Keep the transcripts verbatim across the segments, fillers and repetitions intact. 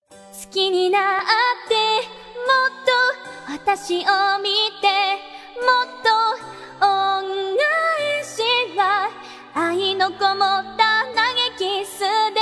好きになってもっと私を見てもっと恩返しは愛のこもった投げキスで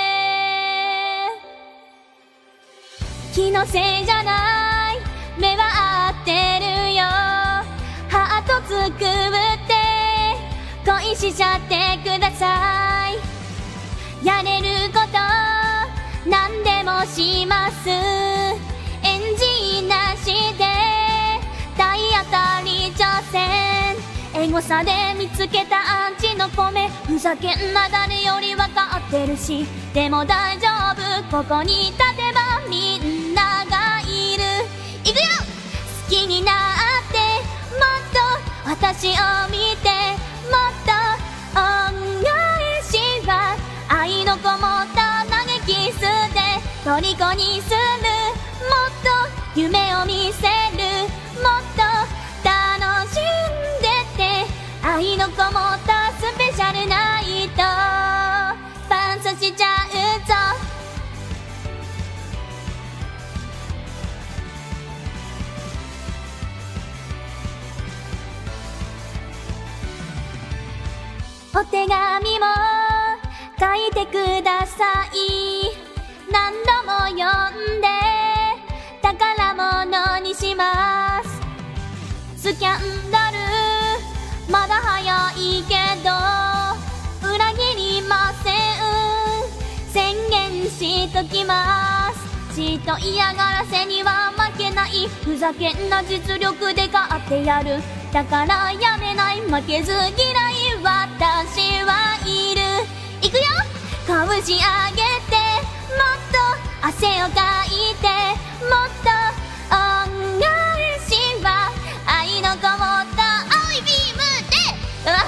気のせいじゃない目は合ってるよハート作って恋しちゃってくださいやれること何でもしますエンジンなしで体当たり挑戦エゴサで見つけたアンチの米ふざけんな誰よりわかってるしでも大丈夫ここに立てばみんながいるいくよ好きになってもっと私を見てもっと恩返しは愛のこもった投げキスで虜にするもっと夢を見せるもっと楽しんでて愛のこもったスペシャルナイトパンツしちゃうぞお手紙も書いてください何度も読んで宝物にしますスキャンダルまだ早いけど裏切りません宣言しときますちっと嫌がらせには負けないふざけんな実力で勝ってやるだからやめない負けず嫌い私はいるいくよ拳上げてもっと汗をかいてもっと恩返しは愛のこもった青いビームでも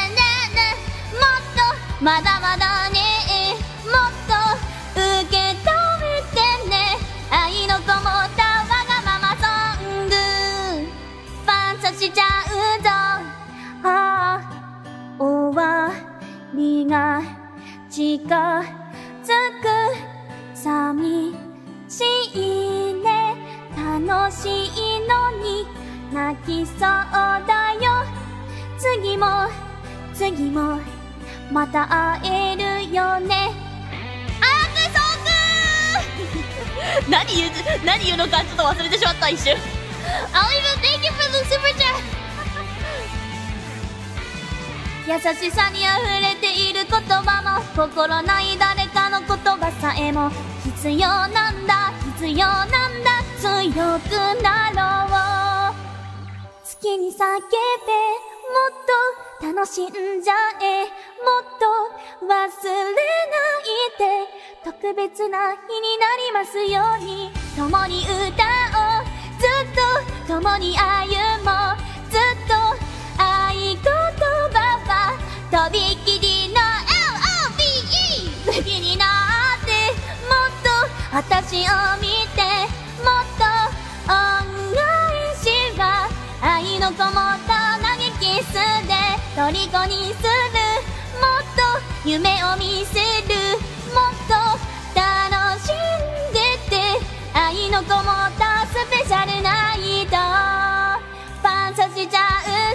っとまだまだねもっと受け止めてね愛のこもったわがままソングパンツしちゃうぞああ終わりが近づく寂しいね楽しいのに泣きそうだよ次も次もまた会えるよねあーくそくー何言う何言うのかちょっと忘れてしまった一瞬 I'll even thank you for the super chat 優しさにあふれている言葉も心ない誰かの言葉さえも必要なんだ必要なんだ強くなろう好きに叫べもっと楽しんじゃえもっと忘れないで特別な日になりますように共に歌おうずっと共に歩もうずっと合言葉はとびきりの エルオービーイー 好きになってもっと私を見てもっと恩返しは愛のこもった投げキスで虜にするもっと夢を見せるもっと楽しんでて愛のこもったスペシャルナイトパンツしちゃう